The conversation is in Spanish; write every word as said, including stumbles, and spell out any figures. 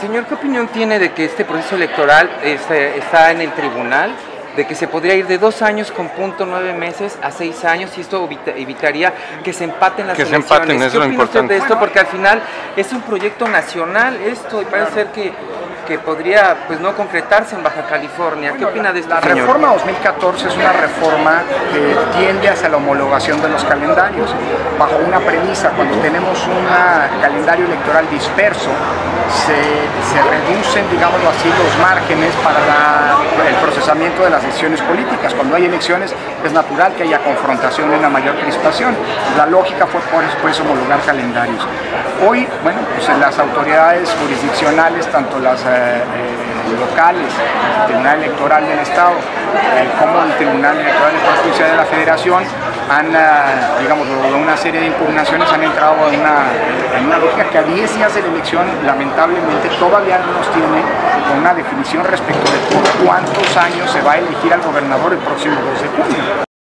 Señor, ¿qué opinión tiene de que este proceso electoral este, está en el tribunal? De que se podría ir de dos años con punto nueve meses a seis años y esto evita, evitaría que se empaten las que elecciones. Se empaten, es ¿Qué lo opina usted importante de esto? Porque al final es un proyecto nacional esto y parece ser que, que podría pues no concretarse en Baja California. Bueno, ¿Qué opina de esto, la señor? La reforma dos mil catorce es una reforma que tiende hacia la homologación de los calendarios, bajo una premisa: cuando tenemos un calendario electoral disperso, se, se reducen, digámoslo así, los márgenes para la, el procesamiento de las decisiones políticas. Cuando hay elecciones es natural que haya confrontación y una mayor crispación. La lógica fue por después homologar calendarios. Hoy, bueno, pues las autoridades jurisdiccionales, tanto las eh, eh, locales, el Tribunal Electoral del Estado, eh, como el Tribunal Electoral de la Federación, han, uh, digamos, una serie de impugnaciones han entrado en una, en una lógica que a diez días de la elección, lamentablemente, todavía no nos tiene con una definición respecto de por cuántos años se va a elegir al gobernador el próximo dos de junio.